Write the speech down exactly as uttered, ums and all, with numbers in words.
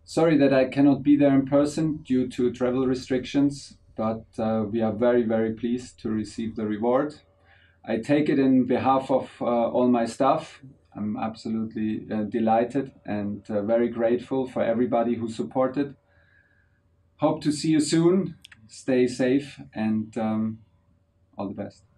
Sorry that I cannot be there in person due to travel restrictions, but uh, we are very, very pleased to receive the reward. I take it in behalf of uh, all my staff. I'm absolutely uh, delighted and uh, very grateful for everybody who supported. Hope to see you soon. Stay safe and um, all the best.